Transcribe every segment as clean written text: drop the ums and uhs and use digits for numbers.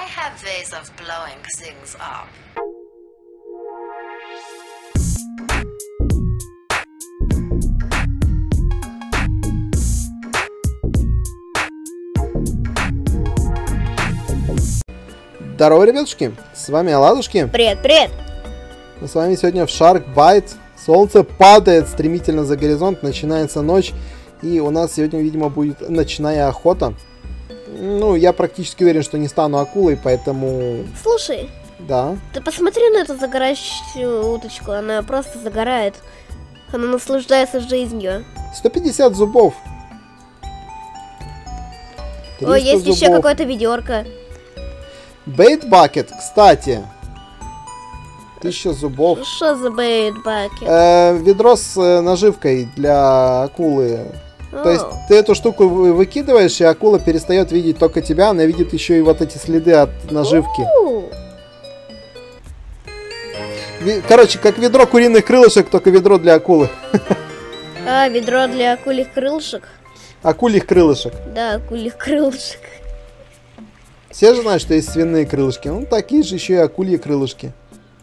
have ways of blowing things up. Здорово, ребятушки, с вами Оладушки. Привет, привет! Мы с вами сегодня в Shark Bite. Солнце падает стремительно за горизонт, начинается ночь. И у нас сегодня, видимо, будет ночная охота. Ну, я практически уверен, что не стану акулой, поэтому... Слушай, Да. ты посмотри на эту загорающую уточку, она просто загорает. Она наслаждается жизнью. 150 зубов. О, 300 есть еще зубов. какое-то ведерко. Бейт бакет, кстати. 1000 зубов. Что за бейт-бакет? Ведро с наживкой для акулы. То есть ты эту штуку выкидываешь, и акула перестает видеть только тебя, она видит еще и вот эти следы от наживки. Короче, как ведро куриных крылышек, только ведро для акулы. А, ведро для акульих крылышек? Акульих крылышек. Да, акульих крылышек. Все же знают, что есть свиные крылышки. Ну, такие же еще и акульи крылышки.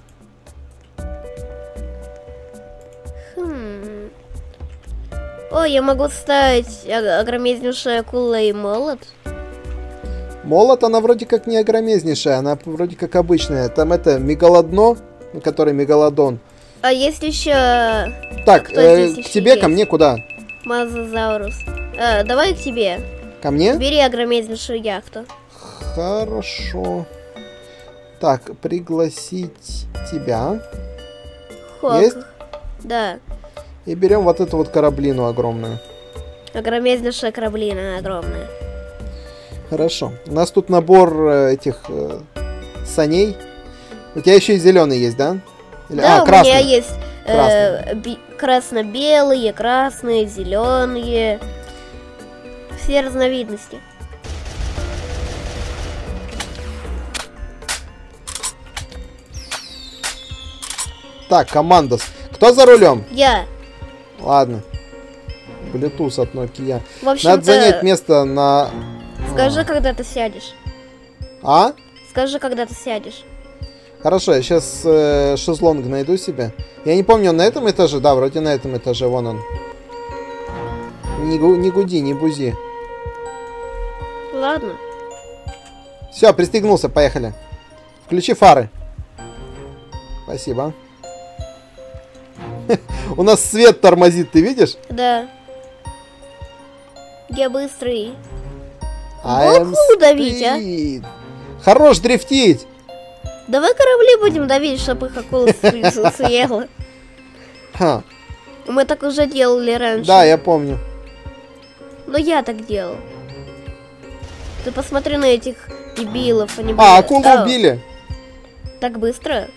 О, я могу ставить огромезнейшая акула и молот. Молот, она вроде как не огромезнейшая, она вроде как обычная. Там это мегалодно, который мегалодон. А есть еще... Так, здесь к еще тебе, есть? ко мне куда? Мазозаурус. Давай к тебе. Ко мне? Бери огромезнейшую яхту. Хорошо. Так, пригласить тебя. Хок. Есть? Да. И берем вот эту вот кораблину огромную. Огромезнейшая кораблина огромная. Хорошо. У нас тут набор этих саней. У тебя еще и зеленый есть, да? Или... Да, красный. у меня есть Красный. красно-белые, красные, зеленые. Все разновидности. Так, командос. Кто за рулем? Я. Ладно. Bluetooth от Nokia. В общем-то, Надо занять место на... скажи, когда ты сядешь. А? Скажи, когда ты сядешь. Хорошо, я сейчас шезлонг найду себе. Я не помню, он на этом этаже? Да, вроде на этом этаже, вон он. Не гуди, не бузи. Ладно. Все, пристегнулся, поехали. Включи фары. Спасибо. У нас свет тормозит, ты видишь? Да. Я быстрый. I am Бог удавить, а? speed. Хорош дрифтить. Давай корабли будем давить, чтобы их акула съела. Ха. Мы так уже делали раньше. Да, я помню. Но я так делал. Ты посмотри на этих дебилов. Они Акулу убили. Так быстро?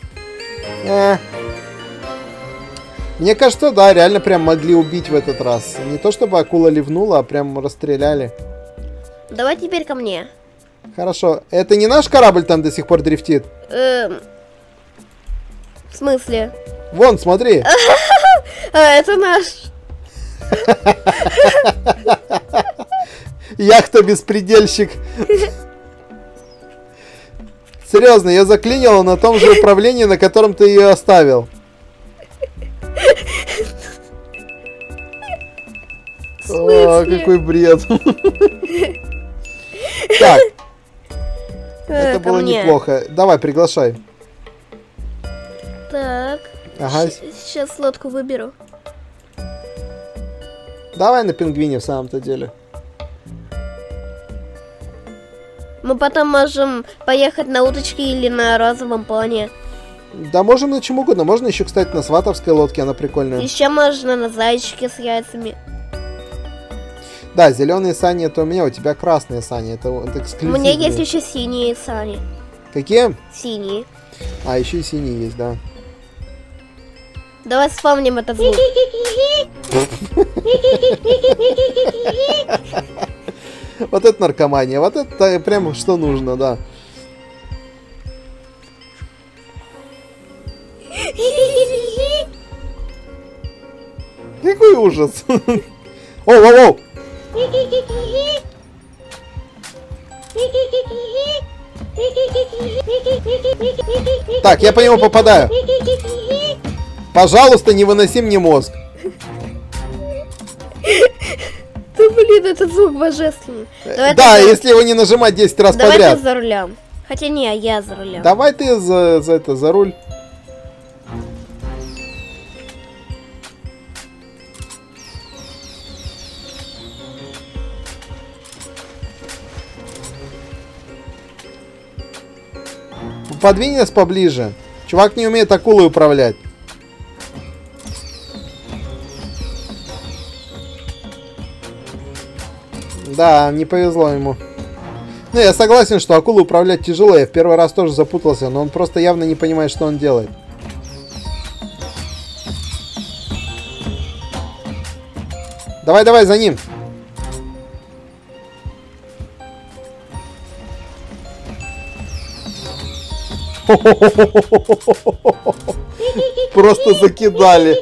Мне кажется, да, реально прям могли убить в этот раз. Не то чтобы акула ливнула, а прям расстреляли. Давай теперь ко мне. Хорошо. Это не наш корабль там до сих пор дрифтит? В смысле? Вон, смотри. Это наш. Яхта-беспредельщик. Серьезно, я заклинила на том же управлении, на котором ты ее оставил. О, какой бред. Так. Это ко было мне. неплохо. Давай, приглашай. Так. Ага. Сейчас лодку выберу. Давай на пингвине в самом-то деле. Мы потом можем поехать на уточке или на розовом пони. Да, можем на чем угодно. Можно еще, кстати, на сватовской лодке, она прикольная. Еще можно на зайчике с яйцами. Да, зеленые сани это у меня, у тебя красные сани. Это эксклюзивные. У меня есть еще синие сани. Какие? Синие. А, еще и синие есть, да. Давай вспомним этот звук. Вот это наркомания, вот это прям что нужно, да. Какой ужас. Оу. Так, я по нему попадаю. Пожалуйста, не выноси мне мозг. Да блин, этот звук божественный. Давай Да, ты если его не нажимать 10 раз Давай подряд. ты за рулем. Хотя не, я за рулем. Давай ты за руль. Подвинь нас поближе. Чувак не умеет акулой управлять. Да, не повезло ему. Ну, я согласен, что акулу управлять тяжело. Я в первый раз тоже запутался, но он просто явно не понимает, что он делает. Давай, давай, за ним. Просто закидали.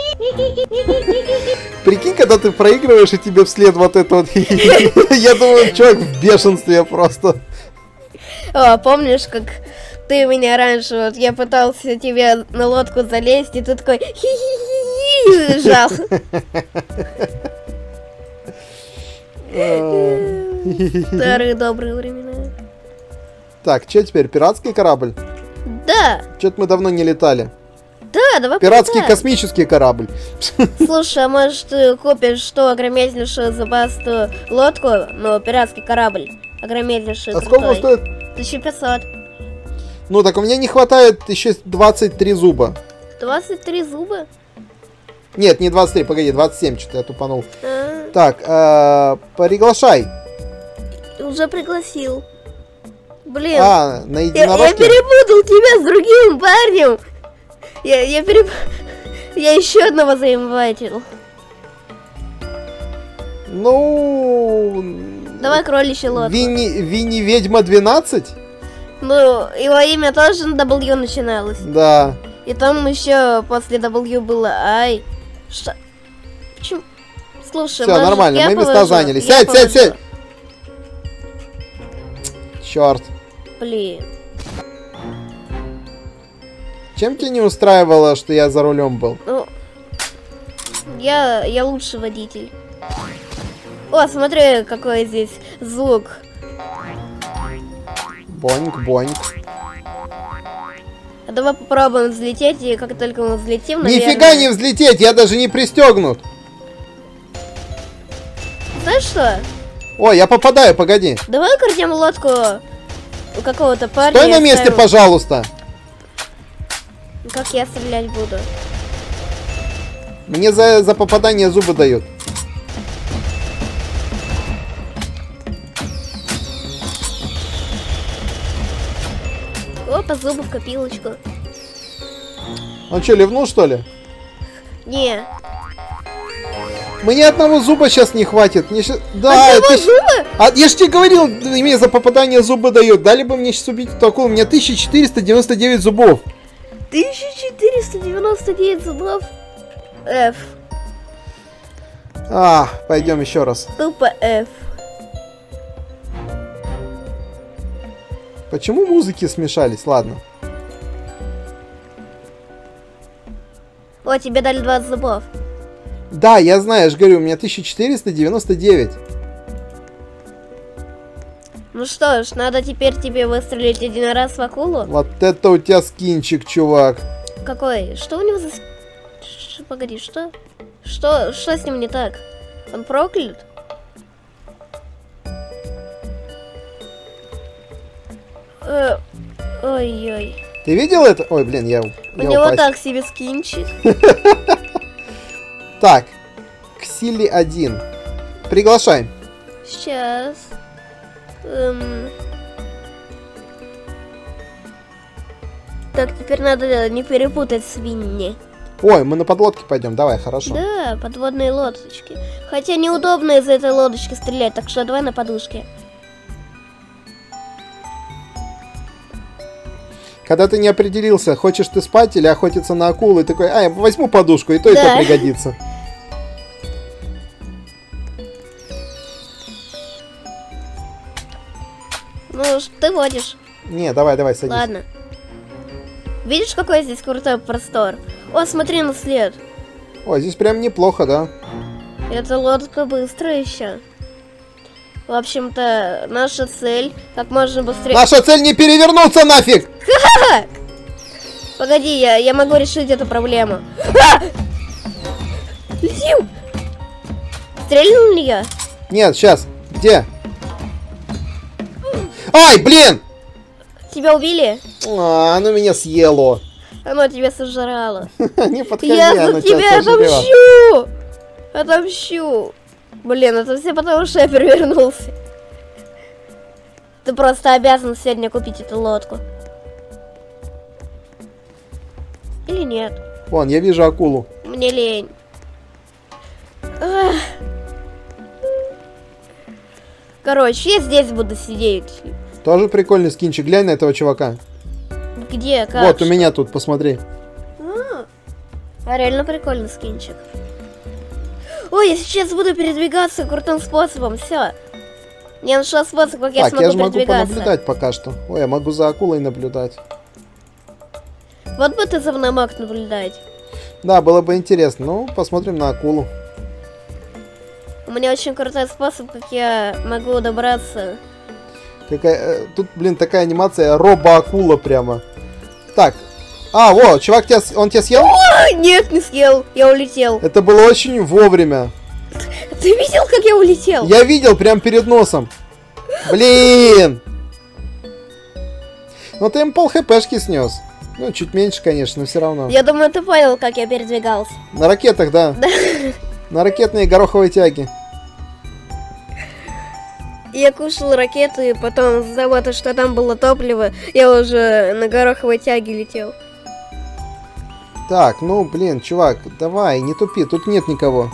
Прикинь, когда ты проигрываешь, и тебе вслед вот это вот. Я думаю, чувак в бешенстве просто. О, помнишь, как ты меня раньше, вот я пытался тебе на лодку залезть, и ты такой хи-хи-хи-хи жал. Старые добрые времена. Так, что теперь, пиратский корабль? Да, Что-то мы давно не летали. да, давай Пиратский полетаем. космический корабль. Слушай, а может ты купишь что, огромнейшую зубастую лодку, но пиратский корабль? Огромнейший, А сколько он стоит? 1500. Ну так у меня не хватает еще 23 зуба. 23 зуба? Нет, не 23, погоди, 27, что-то я тупанул. А, Так, приглашай. уже пригласил. Блин, А, на я единорожке? перепутал тебя с другим парнем. Я еще одного заинвайтил. Ну... Давай кроличья лодку. Винни Ведьма 12? Ну, его имя тоже на W начиналось. Да. И там еще после W было Ай. Что? Почему? Слушай, Все, может, нормально, я мы места положу? заняли. Я Сядь, сядь, положу. сядь! Черт. Блин. Чем тебя не устраивало, что я за рулем был? Ну, я лучший водитель. О, смотри, какой здесь звук. Боньк, боньк. А давай попробуем взлететь, и как только мы взлетим, наверное... Нифига не взлететь, я даже не пристегнут. Знаешь что? Ой, я попадаю, погоди. Давай крадем лодку у какого-то парня. Стой и на месте, оставим. пожалуйста. Как я стрелять буду? Мне за попадание зубы дают. Опа, зубы в копилочку. Он что, ливнул, что ли? Не. Мне одного зуба сейчас не хватит. Мне щас... Да, Одного ты... зуба? А, я ж тебе говорил, мне за попадание зубы дает. Дали бы мне сейчас убить эту акулу. У меня 1499 зубов. 1499 зубов. F. Пойдем еще раз. Тупо F. Почему музыки смешались? Ладно. О, тебе дали 20 зубов. Да, я знаю, я же говорю, у меня 1499. Ну что ж, надо теперь тебе выстрелить один раз в акулу. Вот это у тебя скинчик, чувак. Какой? Что у него за... Погоди, что? Что с ним не так? Он проклят? Ой-ой. Ты видел это? Ой, блин, я У него упасть. так себе скинчик. Так, Ксили 1. Приглашай. Сейчас. Так, теперь надо не перепутать с Винни. Ой, мы на подлодке пойдем, давай, хорошо. Да, подводные лодочки. Хотя неудобно из этой лодочки стрелять, так что давай на подушке. Когда ты не определился, хочешь ты спать или охотиться на акулу, и такой, я возьму подушку, и то Да. пригодится. Ну, ты водишь. Не, давай, садись. Ладно. Видишь, какой здесь крутой простор? О, смотри на след. Ой, здесь прям неплохо, да? Эта лодка быстрая еще. В общем-то, наша цель как можно быстрее... Наша цель не перевернуться нафиг! Погоди, я могу решить эту проблему. А! Летим! Стрельнул ли я? Нет, сейчас. Где? Ай, блин! Тебя убили? А, оно меня съело. Оно тебя сожрало. Не подходи, Я оно за тебя тебя сожрет. отомщу! Отомщу! Блин, это все потому, что я перевернулся. Ты просто обязан сегодня купить эту лодку. Или нет? Вон, я вижу акулу. Мне лень. Ах. Короче, я здесь буду сидеть. Тоже прикольный скинчик. Глянь на этого чувака. Где? Как? Вот, у меня тут, посмотри. А реально прикольный скинчик. Ой, я сейчас буду передвигаться крутым способом. Все. Я нашла способ, как я Так, смогу я же могу передвигаться. понаблюдать пока что. Ой, я могу за акулой наблюдать. Вот бы ты за мной мог наблюдать. Да, было бы интересно. Ну, посмотрим на акулу. У меня очень крутой способ, как я могу добраться. Тут, блин, такая анимация робо-акула прямо. Так. А, во, чувак, он тебя съел? Ой, нет, не съел. Я улетел. Это было очень вовремя. Ты видел, как я улетел? Я видел прям перед носом. Блин! Ну ты им пол хпшки снес. Ну, чуть меньше, конечно, но все равно. Я думаю, ты понял, как я передвигался. На ракетах, да. На ракетные гороховые тяги. Я кушал ракеты, и потом из-за того, что там было топливо, я уже на гороховой тяге летел. Так, ну, блин, чувак, давай, не тупи, тут нет никого.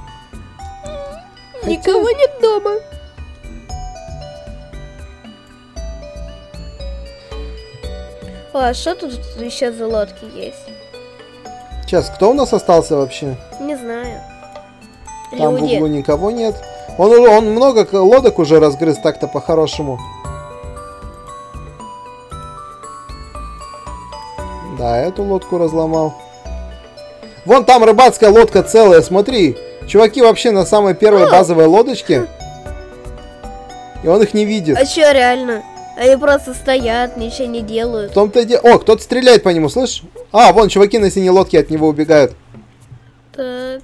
Никого нет дома. О, а что тут еще за лодки есть? Сейчас, кто у нас остался вообще? Не знаю. Там в Люди. углу никого нет. Он много лодок уже разгрыз так-то по-хорошему. Да, эту лодку разломал. Вон там рыбацкая лодка целая, смотри. Чуваки вообще на самой первой базовой лодочке. И он их не видит. А чё, реально? Они просто стоят, ничего не делают. В том-то и дело... О, кто-то стреляет по нему, слышишь? А, вон, чуваки на синей лодке от него убегают. Так.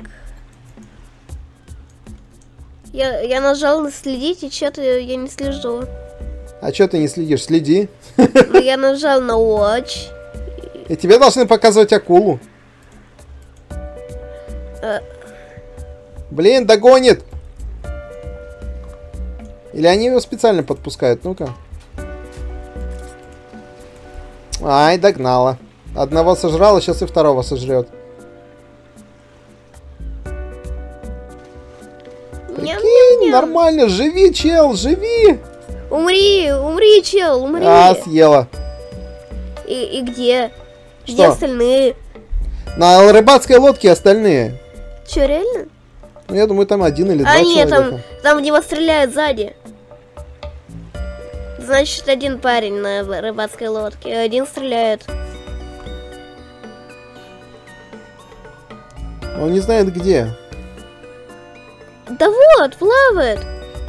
Я нажал на следить, и что-то я не слежу. А чё ты не следишь? Следи. Но я нажал на watch. И тебе должны показывать акулу. Блин, догонит! Или они его специально подпускают? Ну-ка. Ай, догнала. Одного сожрала, сейчас и второго сожрет. Прикинь, нормально, живи, чел, живи! Умри, чел, умри. А, съела. И где? Что? Где остальные? На рыбацкой лодке остальные. Че, реально? Ну, я думаю, там один или два А, нет, человека. там в него стреляют сзади. Значит, один парень на рыбацкой лодке, один стреляет. Он не знает где. Да вот, плавает.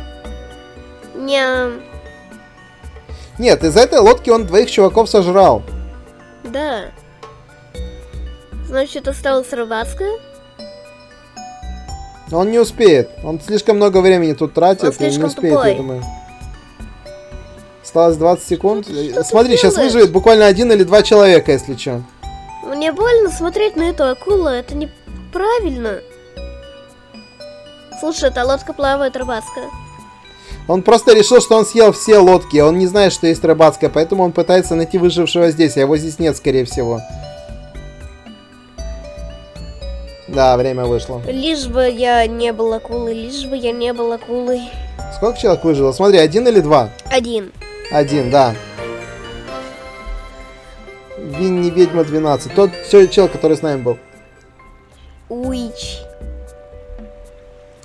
Ням. Нет, из этой лодки он двоих чуваков сожрал. Да. Значит, осталась рыбацкая? Он не успеет. Он слишком много времени тут тратит Он и не слишком успеет, тупой. я думаю. Осталось 20 секунд. Что ты Смотри, сейчас делаешь? выживет буквально один или два человека, если что. Мне больно смотреть на эту акулу, это неправильно. Слушай, эта лодка плавает рыбацкая. Он просто решил, что он съел все лодки. Он не знает, что есть рыбацкая, поэтому он пытается найти выжившего здесь, а его здесь нет, скорее всего. Да, время вышло. Лишь бы я не был акулой, лишь бы я не был акулой. Сколько человек выжило? Смотри, один или два? Один. Один, да. Винни Ведьма 12. Тот чел, который с нами был. Уич.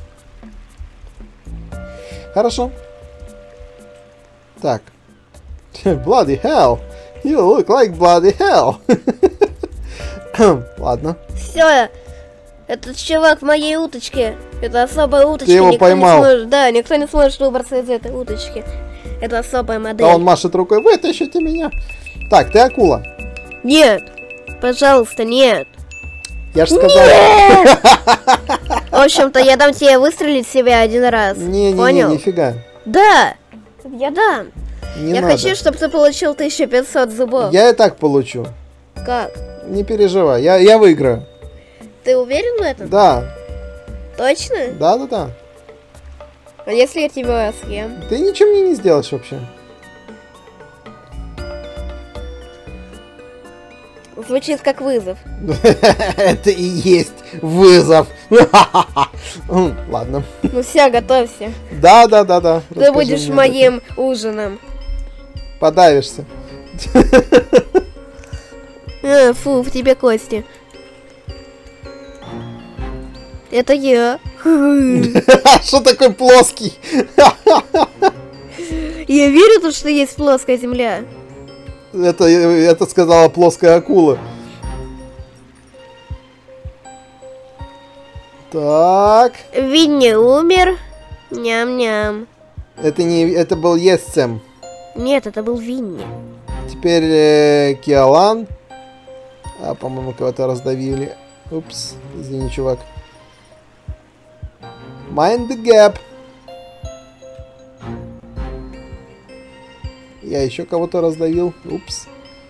Хорошо. Так. Bloody hell. You look like bloody hell. Ладно. Все. Этот чувак в моей уточке. Это особая уточка. Ты его никто поймал. Не сможет, да, никто не сможет выбраться из этой уточки. Это особая модель. А он машет рукой. Вытащите меня. Так, ты акула. Нет. Пожалуйста, нет. Я же сказал. В общем-то, я дам тебе выстрелить в себя один раз. Не, Понял? нифига. Да. Я дам. Не я надо. хочу, чтобы ты получил 1500 зубов. Я и так получу. Как? Не переживай. Я выиграю. Ты уверен в этом? Да. Точно? Да. А если я тебя съем? Ты ничего мне не сделаешь вообще. Звучит как вызов. Это и есть вызов. Ладно. Ну все, готовься. Да. Ты Расскажи будешь мне. моим ужином. Подавишься. Фу, в тебе кости. Это я. Что такой плоский? Я верю, то, что есть плоская земля. Это сказала плоская акула. Так. Винни умер. Ням-ням. Это был Есцем. Нет, это был Винни. Теперь Киолан. По-моему, кого-то раздавили. Упс, извини, чувак. Mind the gap. Я еще кого-то раздавил. Упс.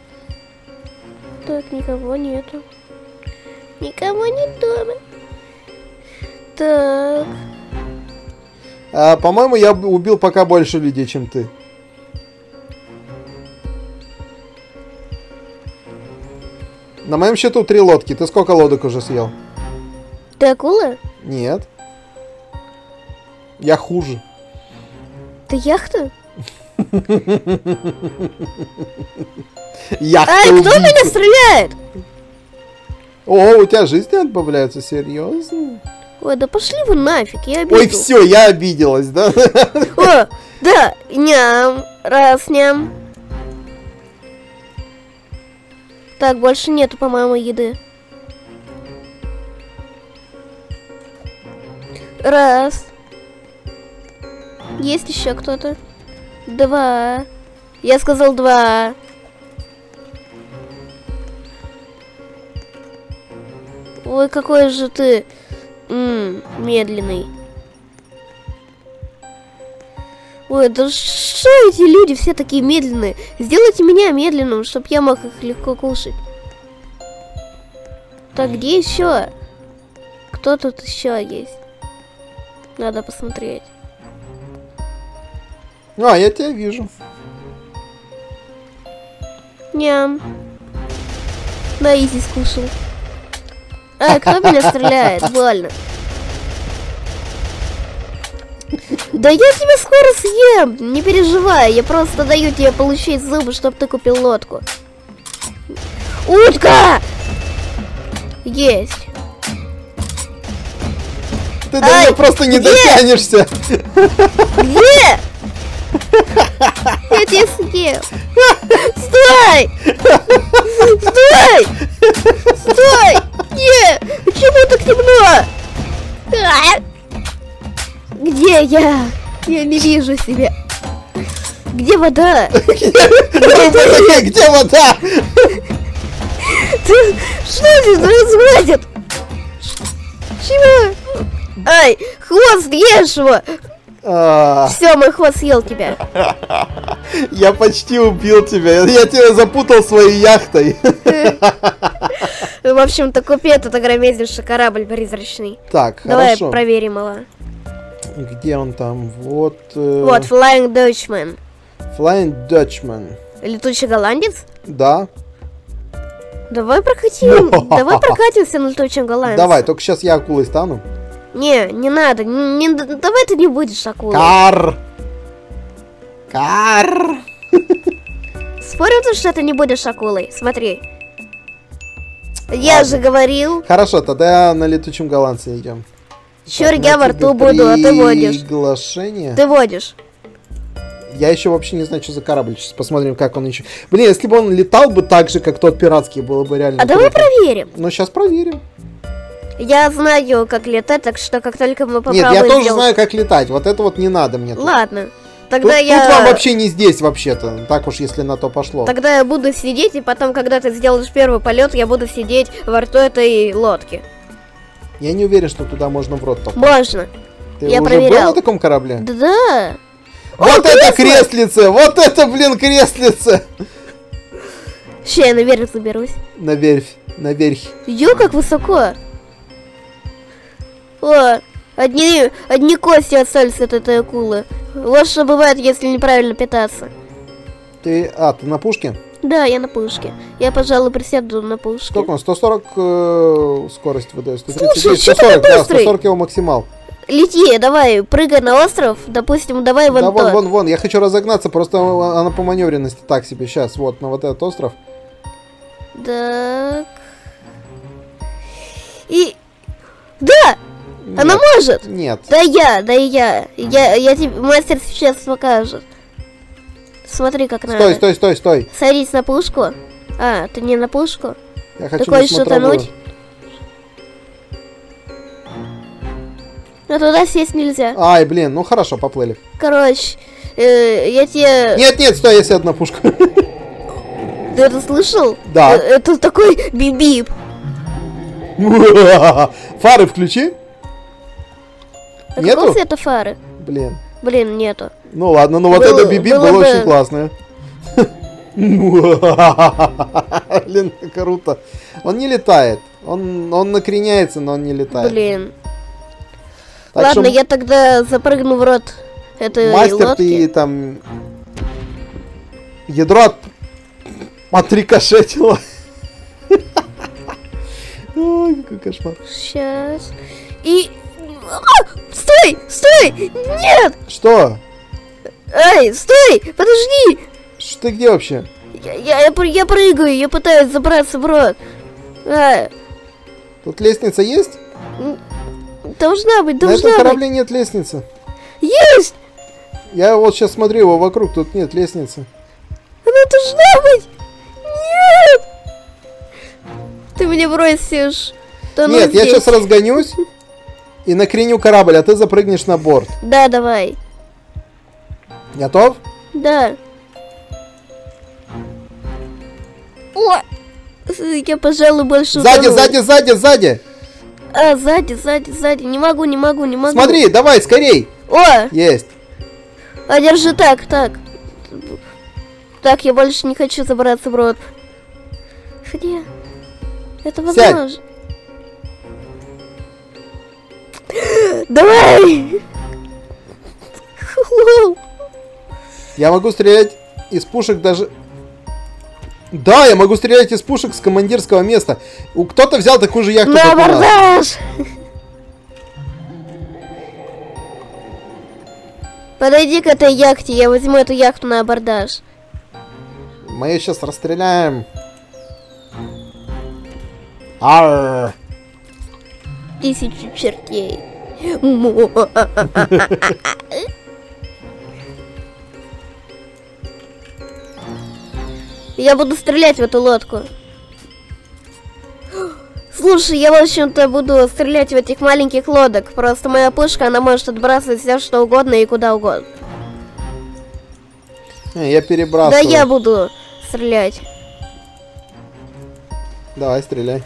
Так, никого нету. Никого нет дома. Так. По-моему, я убил пока больше людей, чем ты. На моем счету 3 лодки. Ты сколько лодок уже съел? Ты акула? Нет. Я хуже. Ты яхта? Яхта Ай, кто убийца. меня стреляет? О, у тебя жизни отбавляются, серьезно? Ой, да пошли вы нафиг, я обиду. Ой, все, я обиделась, да? О, да, ням, раз, ням. Так, больше нету, по-моему, еды. Раз. Есть еще кто-то? 2. Я сказал 2. Ой, какой же ты медленный. Ой, да что эти люди все такие медленные? Сделайте меня медленным, чтобы я мог их легко кушать. Так, где еще? Кто тут еще есть? Надо посмотреть. Я тебя вижу. Ням. На изи скушал. Ай, кто меня стреляет? Больно. Да я тебя скоро съем, не переживай, я просто даю тебе получить зубы, чтобы ты купил лодку. Утка! Есть. Ты до меня просто не дотянешься. Где? Я тебя съем. Стой! Стой! Стой! Нет! Почему так темно? Где я? Я не вижу себя. Где вода? Где вода? Что здесь происходит? Чего? Ай, хвост, ешь его! Все, мой хвост съел тебя. Я почти убил тебя. Я тебя запутал своей яхтой. В общем-то, купи этот огромнейший корабль призрачный. Так, давай хорошо. проверим его. Где он там? Вот. Вот, Flying Dutchman. Flying Dutchman. Летучий голландец? Да. Давай прокатим. Давай прокатимся на летучем голландце. Давай, только сейчас я акулой стану. Не надо. Давай ты не будешь акулой. Кар! Спорим, что ты не будешь акулой? Смотри. Я же говорил. Хорошо, тогда на летучем голландце идем. Чур, я во рту буду, а ты водишь. Приглашение. Ты водишь. Я еще вообще не знаю, что за корабль. Сейчас посмотрим, как он еще... Блин, если бы он летал бы так же, как тот пиратский, было бы реально А давай круто. проверим. Ну, сейчас проверим. Я знаю, как летать, так что как только мы попробуем Нет, я тоже сделать- знаю, как летать. Вот это вот не надо мне. Тут. Ладно. Тут, Тогда тут я... вам вообще не здесь, вообще-то. Так уж, если на то пошло. Тогда я буду сидеть, и потом, когда ты сделаешь первый полет, я буду сидеть во рту этой лодки. Я не уверен, что туда можно в рот попасть. Можно. Ты я уже проверял. был на таком корабле? Да. Вот О, это кресло! креслице! Вот это, блин, креслице! Ща я наверх заберусь. Наверх, наверх. Ё, как высоко. О, одни кости остались от этой акулы. Вот что бывает, если неправильно питаться. Ты на пушке? Да, я на пушке. Я, пожалуй, присяду на пушке. Сколько он? 140 скорость выдает. 139, Слушай, чё ты 140, да, быстрый? 140 его максимал. Лети, давай, прыгай на остров. Допустим, давай Да, вон то. вон, я хочу разогнаться, просто она по маневренности так себе. Сейчас, вот, на вот этот остров. Так. И... Да! Она Нет, может! Нет. Да я. Я тебе... Мастер сейчас покажет. Смотри, как надо. Стой. Садись на пушку. А, ты не на пушку? Я хочу Ты на хочешь смотровую. утонуть? Но туда сесть нельзя. Ай, блин, ну хорошо, поплыли. Короче, я тебе... Нет, стой, я сяду на пушку. Ты это слышал? Да. Это такой бип-бип. Фары включи. А Нету? какого цвета фары? Блин. Блин, нету. Ну ладно, ну вот Было- это биби было было бы- очень классно. Блин, круто. Он не летает. Он накреняется, но он не летает. Блин. Так Ладно, что, я тогда запрыгну в рот этой мастер, лодки. ты там ядро отрикошетило. Ой, какой кошмар. Сейчас. И... А! Стой! Нет! Что? Ай, стой! Подожди! Что ты где вообще? Я прыгаю, я пытаюсь забраться в рот. А, Тут лестница есть? должна быть, На этом должна быть. корабле нет лестницы. Есть! Я вот сейчас смотрю его вокруг, тут нет лестницы. Она должна быть! Нет! Ты меня бросишь. Тону Нет, я здесь. сейчас разгонюсь и накреню корабль, а ты запрыгнешь на борт. Да, давай. Готов? Да. О! Я, пожалуй, больше Сзади, утону. сзади! А, сзади. Не могу. Смотри, давай, скорей! О! Есть. А держи так. Так, я больше не хочу забраться в рот. Где? Это Сядь. возможно. Давай! Я могу стрелять из пушек даже... Да, я могу стрелять из пушек с командирского места. Кто-то взял такую же яхту, На как у нас. абордаж! Подойди к этой яхте, я возьму эту яхту на абордаж. Мы ее сейчас расстреляем. Арр. 1000 чертей. Я буду стрелять в эту лодку. Слушай, я, в общем-то, буду стрелять в этих маленьких лодок. Просто моя пушка, она может отбрасывать все, что угодно и куда угодно. Я Да перебрасываю. я буду стрелять. Давай, стреляй.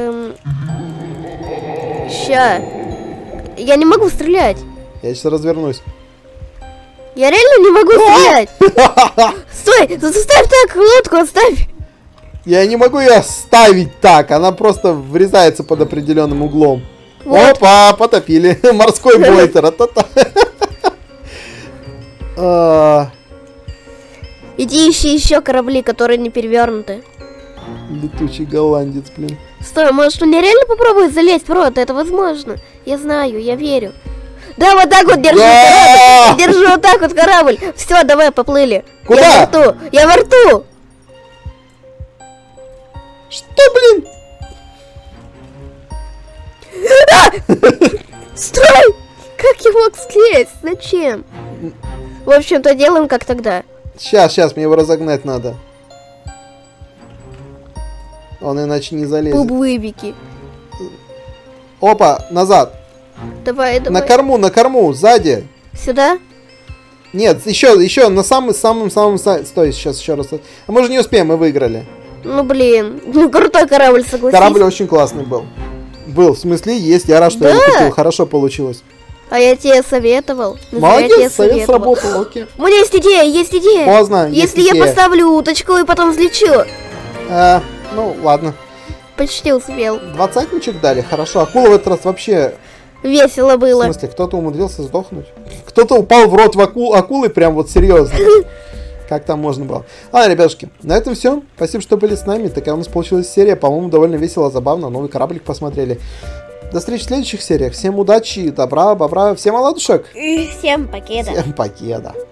Ща. Я не могу стрелять. Я сейчас развернусь. Я реально не могу стрелять. Стой, заставь так лодку, оставь. Я не могу ее ставить так. Она просто врезается под определенным углом. Вот. Опа, потопили. Морской бой. Тара-та-та. Иди ищи еще корабли, которые не перевернуты. Летучий голландец, блин. Стой, может он нереально попробует залезть в рот? Это возможно. Я знаю, я верю. Да, вот так вот держи Да! корабль. Держи вот так вот корабль. Все, давай, поплыли. Куда? Я во рту. Я во рту. Что, блин? Стой! Как я мог слезть? Зачем? В общем-то, делаем как тогда. Сейчас, мне его разогнать надо. Он иначе не залезет. Бублыбики. Опа, назад. Давай. На корму, сзади. Сюда? Нет, еще на самом. Стой, сейчас еще раз. А мы же не успеем, мы выиграли. Ну блин, крутой корабль, согласись. Корабль очень классный был. В смысле, есть. Я рад, что я его купил. Хорошо получилось. А я тебе советовал. Молодец, совет сработал, окей. У меня есть идея. Поздно, Если есть я идея. поставлю уточку и потом взлечу. Ну, ладно. Почти успел. 20-ничек дали, хорошо. Акула в этот раз вообще... Весело В было. смысле, кто-то умудрился сдохнуть? Кто-то упал в рот акулы, прям вот серьезно. Как там можно было? Ладно, ребятушки, на этом все. Спасибо, что были с нами. Такая у нас получилась серия. По-моему, довольно весело, забавно. Новый кораблик посмотрели. До встречи в следующих сериях. Всем удачи, добра, бобра. Всем оладушек. Всем покеда. Всем покеда.